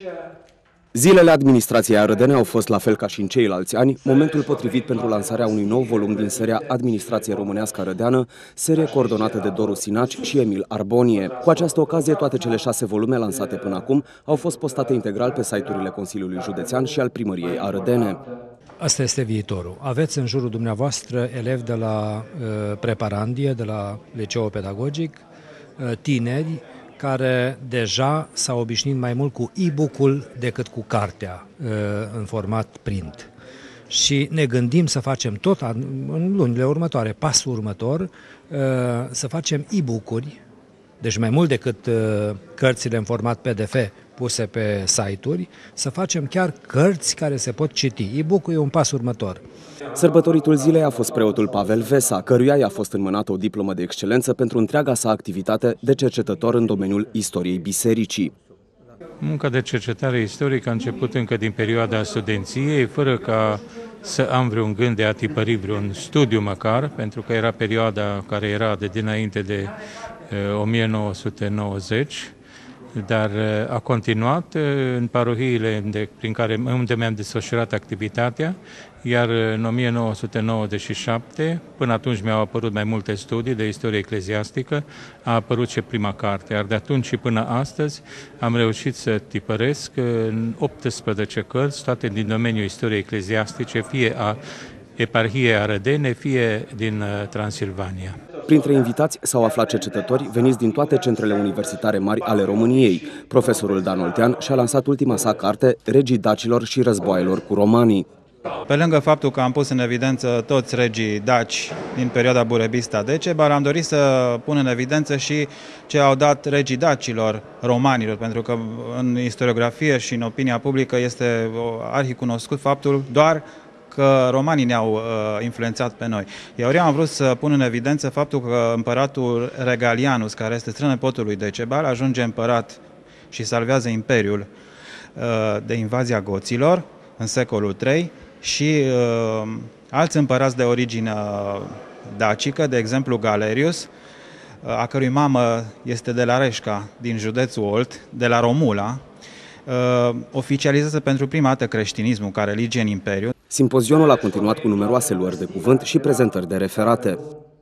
Zilele administrației arădene au fost, la fel ca și în ceilalți ani, momentul potrivit pentru lansarea unui nou volum din seria Administrație Românească Arădeană, serie coordonată de Doru Sinaci și Emil Arbonie. Cu această ocazie, toate cele 6 volume lansate până acum au fost postate integral pe site-urile Consiliului Județean și al Primăriei Arădene. Asta este viitorul. Aveți în jurul dumneavoastră elevi de la preparandie, de la liceul pedagogic, tineri care deja s-au obișnuit mai mult cu e-book-ul decât cu cartea în format print. Și ne gândim să facem tot în lunile următoare, pasul următor, să facem e-book-uri, deci mai mult decât cărțile în format PDF puse pe site-uri, să facem chiar cărți care se pot citi. E-book-ul e un pas următor. Sărbătoritul zilei a fost preotul Pavel Vesa, căruia i-a fost înmânată o diplomă de excelență pentru întreaga sa activitate de cercetător în domeniul istoriei bisericii. Munca de cercetare istorică a început încă din perioada studenției, fără ca să am vreun gând de a tipări vreun studiu măcar, pentru că era perioada care era de dinainte de 1990, dar a continuat în parohiile unde mi-am desfășurat activitatea, iar în 1997, până atunci mi-au apărut mai multe studii de istorie ecleziastică, a apărut și prima carte, iar de atunci și până astăzi am reușit să tipăresc în 18 cărți, toate din domeniul istoriei ecleziastice, fie a eparhiei arădene, fie din Transilvania. Printre invitați s-au aflat cercetători veniți din toate centrele universitare mari ale României. Profesorul Dan Oltean și-a lansat ultima sa carte, Regii dacilor și războaielor cu romanii. Pe lângă faptul că am pus în evidență toți regii daci din perioada burebista Decebar, am dorit să pun în evidență și ce au dat regii dacilor romanilor, pentru că în istoriografie și în opinia publică este arhicunoscut faptul doar că romanii ne-au influențat pe noi. Eu am vrut să pun în evidență faptul că împăratul Regalianus, care este strănepotul lui Decebar, ajunge împărat și salvează imperiul de invazia goților în secolul III și alți împărați de origine dacică, de exemplu Galerius, a cărui mamă este de la Reșca, din județul Olt, de la Romula, oficializează pentru prima dată creștinismul ca religie în imperiu. Simpozionul a continuat cu numeroase luări de cuvânt și prezentări de referate.